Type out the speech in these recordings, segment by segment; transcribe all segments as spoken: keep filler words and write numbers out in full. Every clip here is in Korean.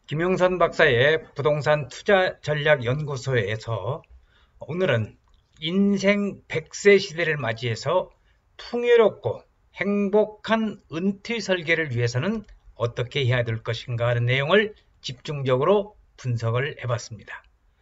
김용선 박사의 부동산 투자 전략 연구소에서 오늘은 인생 백 세 시대를 맞이해서 풍요롭고 행복한 은퇴 설계를 위해서는 어떻게 해야 될 것인가 하는 내용을 집중적으로 분석을 해봤습니다.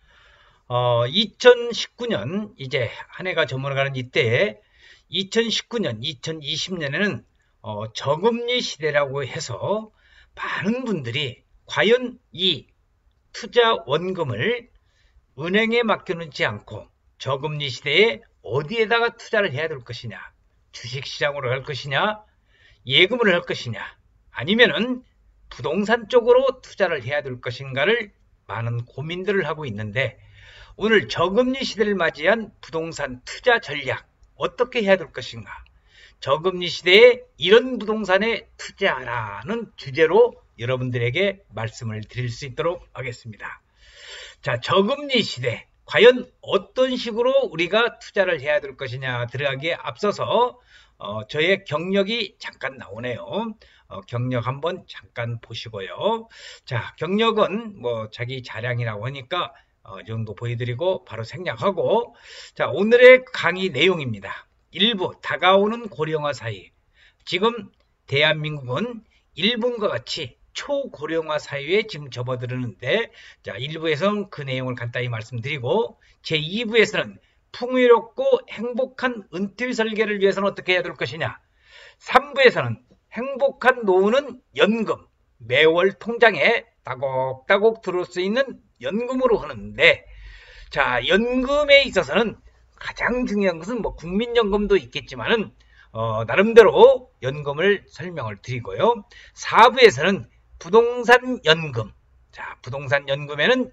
어, 이천십구 년 이제 한 해가 저물어가는 이때에 이천십구 년, 이천이십 년에는 어, 저금리 시대라고 해서 많은 분들이 과연 이 투자 원금을 은행에 맡겨놓지 않고 저금리 시대에 어디에다가 투자를 해야 될 것이냐, 주식시장으로 갈 것이냐, 예금을 할 것이냐, 아니면은 부동산 쪽으로 투자를 해야 될 것인가를 많은 고민들을 하고 있는데, 오늘 저금리 시대를 맞이한 부동산 투자 전략 어떻게 해야 될 것인가, 저금리 시대에 이런 부동산에 투자하라는 주제로 여러분들에게 말씀을 드릴 수 있도록 하겠습니다. 자, 저금리 시대 과연 어떤 식으로 우리가 투자를 해야 될 것이냐 들어가기에 앞서서 어, 저의 경력이 잠깐 나오네요. 어, 경력 한번 잠깐 보시고요. 자, 경력은 뭐 자기 자랑이라고 하니까 어, 이 정도 보여드리고 바로 생략하고, 자, 오늘의 강의 내용입니다. 일부 다가오는 고령화 사회. 지금 대한민국은 일본과 같이 초고령화 사회에 지금 접어들었는데, 자, 일 부에서는 그 내용을 간단히 말씀드리고, 제이 부에서는 풍요롭고 행복한 은퇴 설계를 위해서는 어떻게 해야 될 것이냐, 삼 부에서는 행복한 노후는 연금, 매월 통장에 따곡따곡 들어올 수 있는 연금으로 하는데, 자, 연금에 있어서는 가장 중요한 것은 뭐 국민연금도 있겠지만은 어, 나름대로 연금을 설명을 드리고요. 사 부에서는 부동산 연금. 자, 부동산 연금에는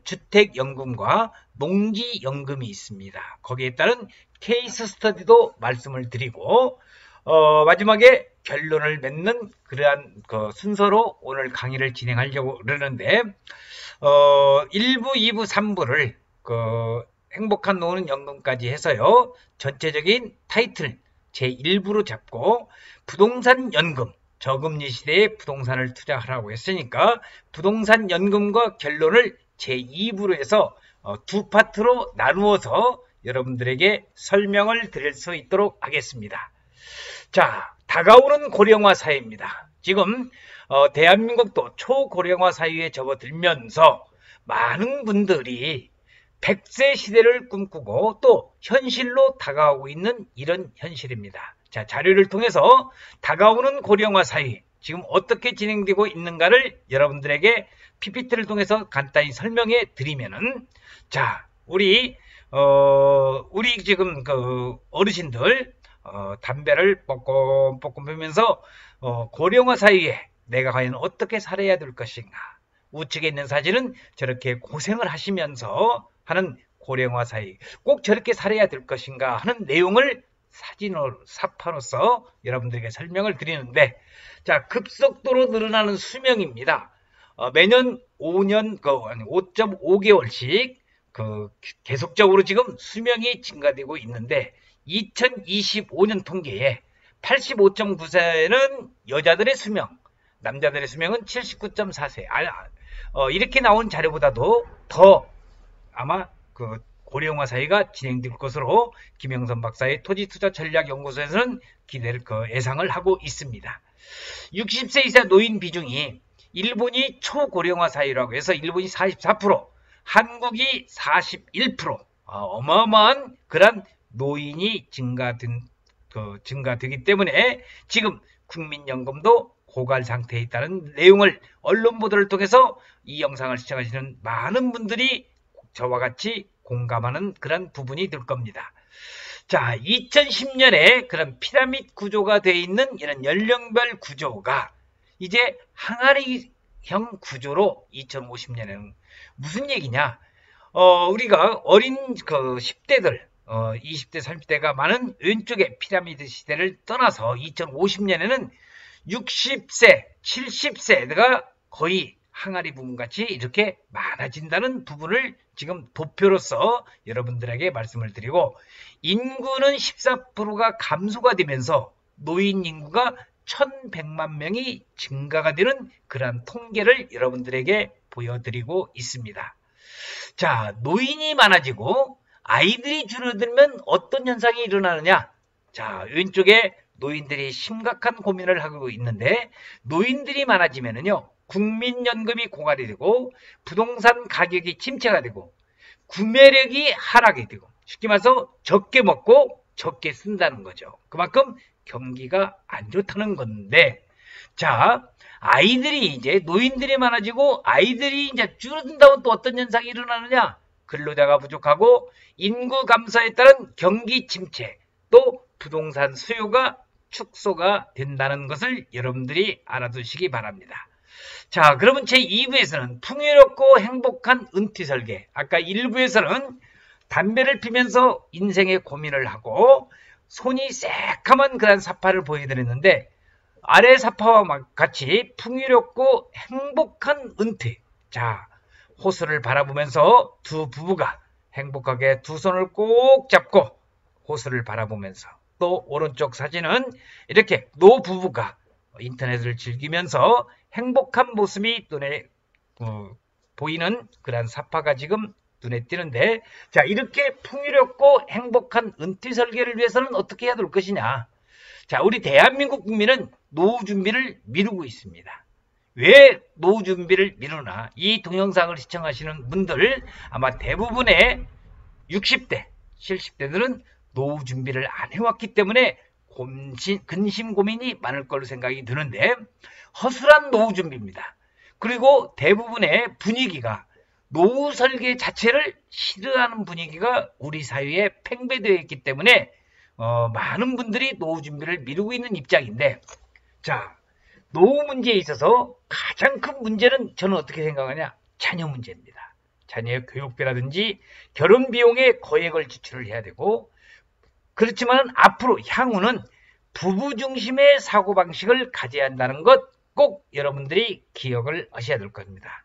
주택연금과 농지연금이 있습니다. 거기에 따른 케이스 스터디도 말씀을 드리고, 어, 마지막에 결론을 맺는 그러한 그 순서로 오늘 강의를 진행하려고 그러는데, 어, 일 부, 이 부, 삼 부를 그 행복한 노후는 연금까지 해서요, 전체적인 타이틀 제일 부로 잡고, 부동산 연금, 저금리 시대에 부동산을 투자하라고 했으니까 부동산 연금과 결론을 제이 부로 해서 어, 두 파트로 나누어서 여러분들에게 설명을 드릴 수 있도록 하겠습니다. 자, 다가오는 고령화 사회입니다. 지금 어, 대한민국도 초고령화 사회에 접어들면서 많은 분들이 백 세 시대를 꿈꾸고 또 현실로 다가오고 있는 이런 현실입니다. 자, 자료를 통해서 다가오는 고령화 사회 지금 어떻게 진행되고 있는가를 여러분들에게 피피티를 통해서 간단히 설명해 드리면은, 자, 우리 어 우리 지금 그 어르신들 어 담배를 뻑꼼뻑꼼 피면서 어 고령화 사회에 내가 과연 어떻게 살아야 될 것인가, 우측에 있는 사진은 저렇게 고생을 하시면서 하는 고령화 사회, 꼭 저렇게 살아야 될 것인가 하는 내용을 사진으로, 사파로서 여러분들에게 설명을 드리는데, 자, 급속도로 늘어나는 수명입니다. 어, 매년 오 년, 그, 아니, 오 점 오 개월씩 그 계속적으로 지금 수명이 증가되고 있는데, 이천이십오 년 통계에 팔십오 점 구 세는 여자들의 수명, 남자들의 수명은 칠십구 점 사 세. 아, 어, 이렇게 나온 자료보다도 더 아마 그 고령화 사회가 진행될 것으로 김용선 박사의 토지투자전략연구소에서는 기대를 그 예상을 하고 있습니다. 육십 세 이상 노인 비중이 일본이 초고령화 사회라고 해서 일본이 사십사 퍼센트, 한국이 사십일 퍼센트, 어, 어마어마한 그런 노인이 증가된, 그 증가되기 때문에 지금 국민연금도 고갈 상태에 있다는 내용을 언론 보도를 통해서 이 영상을 시청하시는 많은 분들이 저와 같이 공감하는 그런 부분이 될 겁니다. 자, 이천십 년에 그런 피라미드 구조가 되어 있는 이런 연령별 구조가 이제 항아리형 구조로 이천오십 년에는 무슨 얘기냐? 어, 우리가 어린 그 십 대들, 어, 이십 대, 삼십 대가 많은 왼쪽에 피라미드 시대를 떠나서 이천오십 년에는 육십 세, 칠십 세가 거의 항아리 부분같이 이렇게 많아진다는 부분을 지금 도표로서 여러분들에게 말씀을 드리고, 인구는 십사 퍼센트가 감소가 되면서 노인 인구가 천백만 명이 증가가 되는 그러한 통계를 여러분들에게 보여드리고 있습니다. 자, 노인이 많아지고 아이들이 줄어들면 어떤 현상이 일어나느냐? 자, 왼쪽에 노인들이 심각한 고민을 하고 있는데, 노인들이 많아지면은요, 국민연금이 고갈이 되고, 부동산 가격이 침체가 되고, 구매력이 하락이 되고, 쉽게 말해서 적게 먹고 적게 쓴다는 거죠. 그만큼 경기가 안 좋다는 건데, 자, 아이들이 이제 노인들이 많아지고 아이들이 이제 줄어든다면 또 어떤 현상이 일어나느냐? 근로자가 부족하고 인구 감소에 따른 경기 침체, 또 부동산 수요가 축소가 된다는 것을 여러분들이 알아두시기 바랍니다. 자, 그러면 제이 부에서는 풍요롭고 행복한 은퇴 설계, 아까 일 부에서는 담배를 피면서 인생의 고민을 하고 손이 새까만 그런 사파를 보여드렸는데, 아래 사파와 같이 풍요롭고 행복한 은퇴. 자, 호수를 바라보면서 두 부부가 행복하게 두 손을 꼭 잡고 호수를 바라보면서, 또 오른쪽 사진은 이렇게 노부부가 인터넷을 즐기면서 행복한 모습이 눈에 어, 보이는 그런 사파가 지금 눈에 띄는데, 자, 이렇게 풍요롭고 행복한 은퇴 설계를 위해서는 어떻게 해야 될 것이냐? 자, 우리 대한민국 국민은 노후 준비를 미루고 있습니다. 왜 노후 준비를 미루나? 이 동영상을 시청하시는 분들 아마 대부분의 육십 대, 칠십 대들은 노후 준비를 안 해왔기 때문에 곰신, 근심 고민이 많을 걸로 생각이 드는데, 허술한 노후 준비입니다. 그리고 대부분의 분위기가 노후 설계 자체를 싫어하는 분위기가 우리 사회에 팽배되어 있기 때문에 어, 많은 분들이 노후 준비를 미루고 있는 입장인데, 자, 노후 문제에 있어서 가장 큰 문제는 저는 어떻게 생각하냐? 자녀 문제입니다. 자녀의 교육비라든지 결혼 비용에 거액을 지출을 해야 되고, 그렇지만 앞으로 향후는 부부 중심의 사고방식을 가져야 한다는 것 꼭 여러분들이 기억을 하셔야 될 겁니다.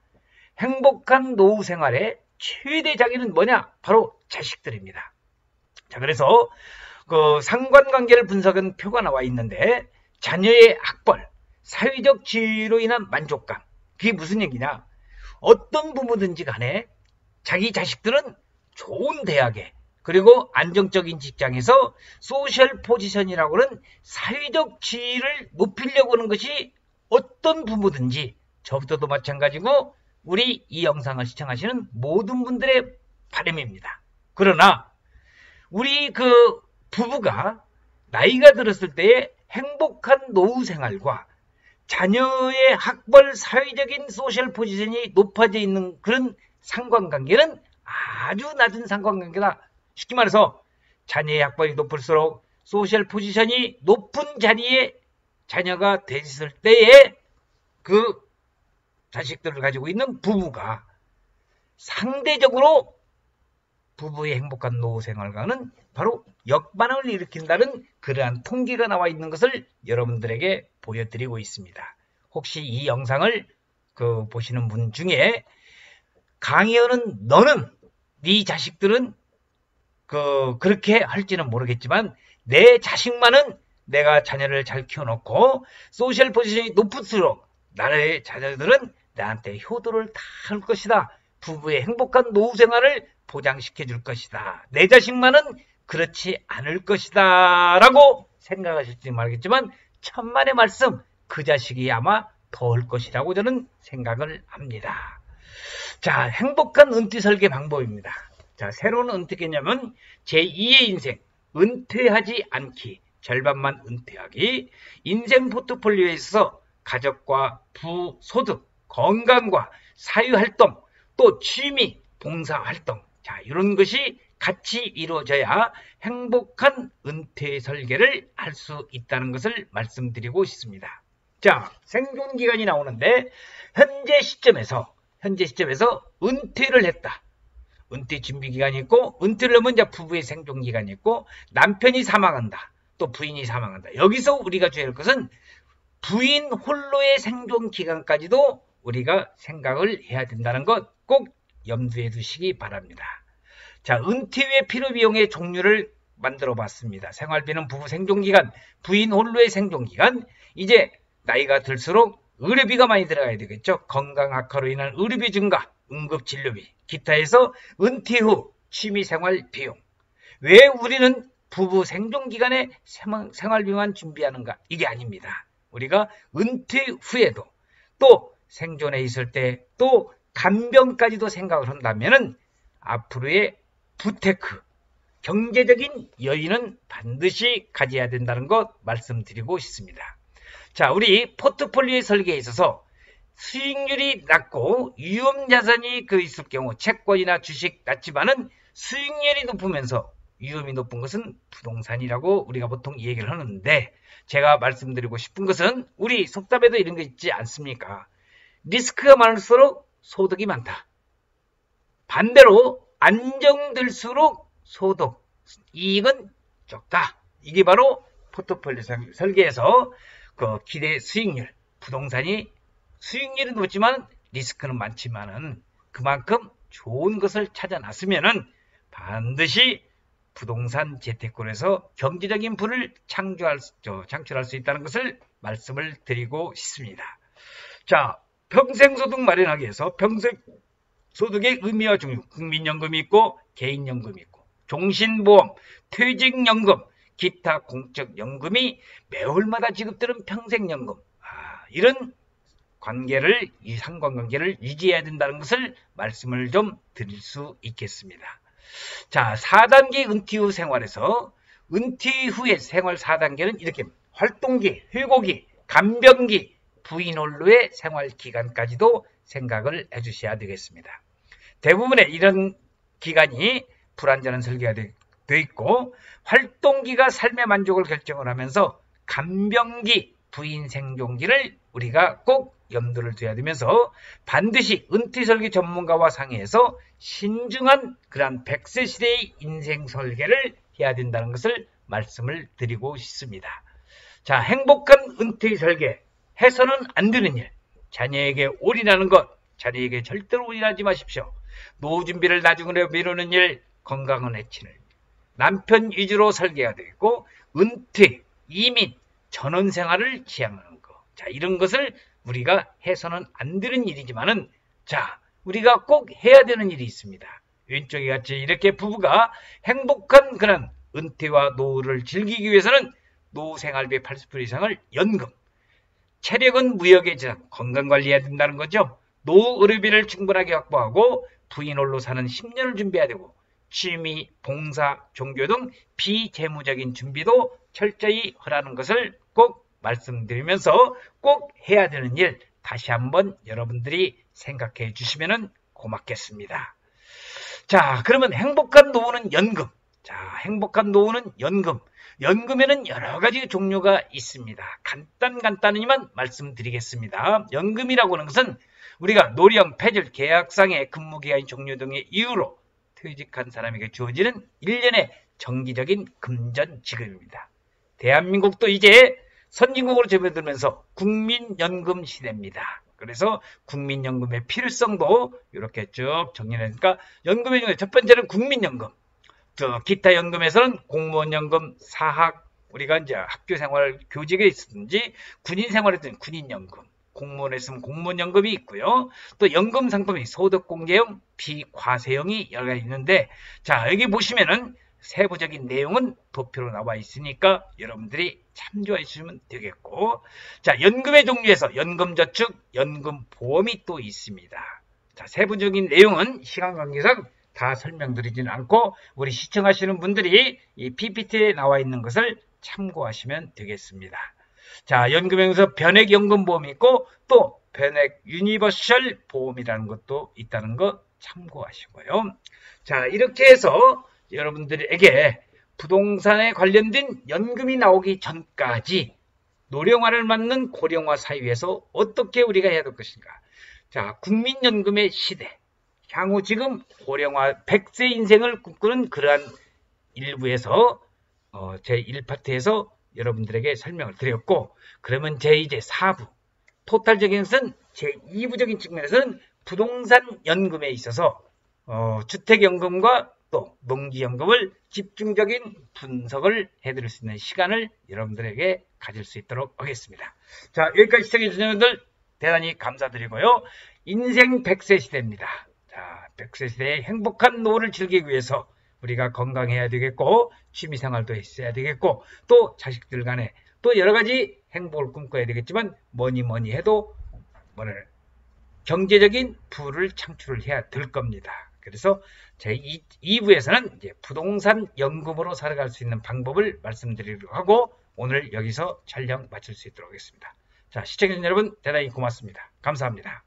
행복한 노후 생활의 최대 장애는 뭐냐? 바로 자식들입니다. 자, 그래서 그 상관관계를 분석한 표가 나와 있는데, 자녀의 학벌, 사회적 지위로 인한 만족감, 그게 무슨 얘기냐? 어떤 부모든지 간에 자기 자식들은 좋은 대학에, 그리고 안정적인 직장에서 소셜 포지션이라고는 사회적 지위를 높이려고 하는 것이 어떤 부모든지, 저부터도 마찬가지고 우리 이 영상을 시청하시는 모든 분들의 바람입니다. 그러나 우리 그 부부가 나이가 들었을 때의 행복한 노후 생활과 자녀의 학벌, 사회적인 소셜 포지션이 높아져 있는 그런 상관관계는 아주 낮은 상관관계다. 쉽게 말해서 자녀의 학벌이 높을수록 소셜 포지션이 높은 자리에 자녀가 됐을 때에 그 자식들을 가지고 있는 부부가 상대적으로 부부의 행복한 노후 생활과는 바로 역반응을 일으킨다는 그러한 통계가 나와 있는 것을 여러분들에게 보여드리고 있습니다. 혹시 이 영상을 그 보시는 분 중에 강의하는 너는, 네 자식들은 그 그렇게 할지는 모르겠지만 내 자식만은 내가 자녀를 잘 키워놓고 소셜 포지션이 높을수록 나의 자녀들은 나한테 효도를 다 할 것이다. 부부의 행복한 노후 생활을 보장시켜 줄 것이다. 내 자식만은 그렇지 않을 것이다 라고 생각하실지 모르겠지만 천만의 말씀, 그 자식이 아마 더할 것이라고 저는 생각을 합니다. 자, 행복한 은퇴 설계 방법입니다. 자, 새로운 은퇴 개념은 제이의 인생, 은퇴하지 않기, 절반만 은퇴하기, 인생 포트폴리오에 있어서 가족과 부소득, 건강과 사회활동, 또 취미, 봉사활동, 자, 이런 것이 같이 이루어져야 행복한 은퇴 설계를 할 수 있다는 것을 말씀드리고 싶습니다. 자, 생존기간이 나오는데 현재 시점에서 현재 시점에서 은퇴를 했다. 은퇴 준비기간이 있고, 은퇴를 하면 이제 부부의 생존기간이 있고, 남편이 사망한다. 또 부인이 사망한다. 여기서 우리가 줘야 할 것은 부인 홀로의 생존기간까지도 우리가 생각을 해야 된다는 것 꼭 염두에 두시기 바랍니다. 자, 은퇴 후의 필요비용의 종류를 만들어 봤습니다. 생활비는 부부 생존기간, 부인 홀로의 생존기간. 이제 나이가 들수록 의료비가 많이 들어가야 되겠죠. 건강 악화로 인한 의료비 증가, 응급진료비, 기타에서 은퇴 후 취미생활 비용. 왜 우리는 부부 생존기간에 생활비만 준비하는가? 이게 아닙니다. 우리가 은퇴 후에도 또 생존에 있을 때 또 간병까지도 생각을 한다면은 앞으로의 부테크, 경제적인 여유는 반드시 가져야 된다는 것 말씀드리고 싶습니다. 자, 우리 포트폴리오의 설계에 있어서 수익률이 낮고 위험자산이 그 있을 경우 채권이나 주식 낮지만은 수익률이 높으면서 위험이 높은 것은 부동산이라고 우리가 보통 얘기를 하는데, 제가 말씀드리고 싶은 것은 우리 속담에도 이런 거 있지 않습니까? 리스크가 많을수록 소득이 많다. 반대로 안정될수록 소득, 이익은 적다. 이게 바로 포트폴리오 설계에서 그 기대 수익률, 부동산이 수익률이 높지만 리스크는 많지만은 그만큼 좋은 것을 찾아놨으면은 반드시 부동산 재테크에서 경제적인 부를 창조할, 창출할 수 있다는 것을 말씀을 드리고 싶습니다. 자, 평생소득 마련하기 위해서 평생소득의 의미와 종류, 국민연금이 있고 개인연금이 있고 종신보험, 퇴직연금, 기타 공적연금이 매월마다 지급되는 평생연금, 아, 이런 관계를, 이 상관관계를 유지해야 된다는 것을 말씀을 좀 드릴 수 있겠습니다. 자, 사 단계 은퇴 후 생활에서 은퇴 후의 생활 사 단계는 이렇게 활동기, 회고기, 간병기, 부인 홀로의 생활 기간까지도 생각을 해주셔야 되겠습니다. 대부분의 이런 기간이 불완전한 설계가 되어 있고, 활동기가 삶의 만족을 결정을 하면서 간병기, 부인 생존기를 우리가 꼭 염두를 둬야 되면서 반드시 은퇴 설계 전문가와 상의해서 신중한 그러한 백 세 시대의 인생 설계를 해야 된다는 것을 말씀을 드리고 싶습니다. 자, 행복한 은퇴 설계, 해서는 안 되는 일, 자녀에게 올인하는 것, 자녀에게 절대로 올인하지 마십시오. 노후 준비를 나중으로 미루는 일, 건강은 해치는 일, 남편 위주로 설계가 되고 은퇴, 이민, 전원 생활을 지향하는 것. 자, 이런 것을 우리가 해서는 안 되는 일이지만은, 자, 우리가 꼭 해야 되는 일이 있습니다. 왼쪽에 같이 이렇게 부부가 행복한 그런 은퇴와 노후를 즐기기 위해서는 노후 생활비의 팔십 퍼센트 이상을 연금, 체력은 무역의 재산, 건강관리해야 된다는 거죠. 노후 의료비를 충분하게 확보하고 부인 홀로 사는 십 년을 준비해야 되고, 취미, 봉사, 종교 등 비재무적인 준비도 철저히 하라는 것을 꼭 말씀드리면서 꼭 해야 되는 일 다시 한번 여러분들이 생각해 주시면 고맙겠습니다. 자, 그러면 행복한 노후는 연금. 자, 행복한 노후는 연금. 연금에는 여러 가지 종류가 있습니다. 간단 간단히만 말씀드리겠습니다. 연금이라고 하는 것은 우리가 노령, 폐질, 계약상의 근무기간 종류 등의 이유로 퇴직한 사람에게 주어지는 일 년의 정기적인 금전 지급입니다. 대한민국도 이제 선진국으로 접어들면서 국민연금 시대입니다. 그래서 국민연금의 필요성도 이렇게 쭉 정리하니까 연금의 중에 첫 번째는 국민연금. 저 기타 연금에서는 공무원연금, 사학, 우리가 이제 학교 생활, 교직에 있든지 군인 생활에 있든 군인연금, 공무원에 있으면 공무원연금이 있고요. 또 연금 상품이 소득공개형, 비과세형이 여러 가지 있는데, 자, 여기 보시면은 세부적인 내용은 도표로 나와 있으니까 여러분들이 참조해 주시면 되겠고, 자, 연금의 종류에서 연금저축, 연금보험이 또 있습니다. 자, 세부적인 내용은 시간 관계상 다 설명드리지는 않고 우리 시청하시는 분들이 이 피피티에 나와 있는 것을 참고하시면 되겠습니다. 자, 연금에서 변액연금보험이 있고 또 변액 유니버셜 보험이라는 것도 있다는 거 참고하시고요. 자, 이렇게 해서 여러분들에게 부동산에 관련된 연금이 나오기 전까지 노령화를 맞는 고령화 사회에서 어떻게 우리가 해야 될 것인가. 자, 국민연금의 시대, 향후 지금 고령화 백 세 인생을 꿈꾸는 그러한 일부에서 어, 제일 파트에서 여러분들에게 설명을 드렸고, 그러면 제 이제 사 부 토탈적인 것은 제이 부적인 측면에서는 부동산 연금에 있어서 어, 주택연금과 또 농지연금을 집중적인 분석을 해드릴 수 있는 시간을 여러분들에게 가질 수 있도록 하겠습니다. 자, 여기까지 시청해주신 여러분들 대단히 감사드리고요. 인생 백 세 시대입니다. 자, 백 세 시대의 행복한 노후를 즐기기 위해서 우리가 건강해야 되겠고 취미생활도 했어야 되겠고 또 자식들 간에 또 여러가지 행복을 꿈꿔야 되겠지만 뭐니 뭐니 해도 뭐를 경제적인 부를 창출을 해야 될 겁니다. 그래서 제 이 부에서는 이제 부동산 연금으로 살아갈 수 있는 방법을 말씀드리려고 하고 오늘 여기서 촬영 마칠 수 있도록 하겠습니다. 자, 시청해주신 여러분 대단히 고맙습니다. 감사합니다.